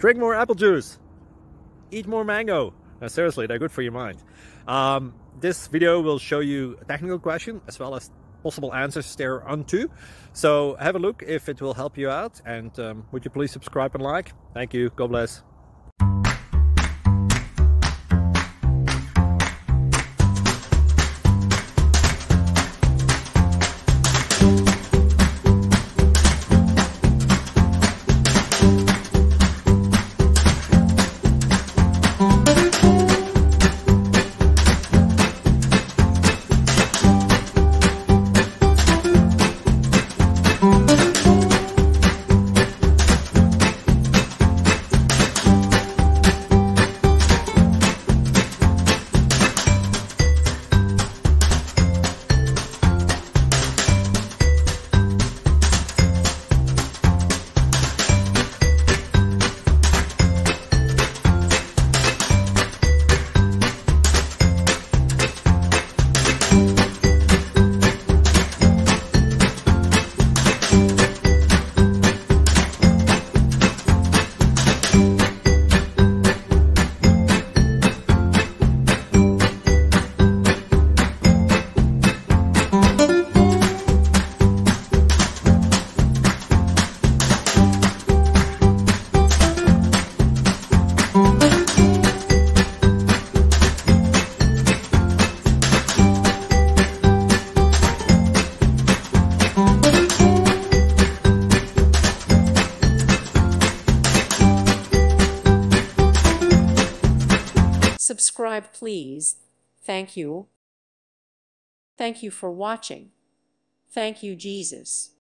Drink more apple juice. Eat more mango. No, seriously, they're good for your mind. This video will show you a technical question as well as possible answers thereunto. So have a look if it will help you out, and would you please subscribe and like? Thank you. God bless. Subscribe, please. Thank you. Thank you for watching. Thank you, Jesus.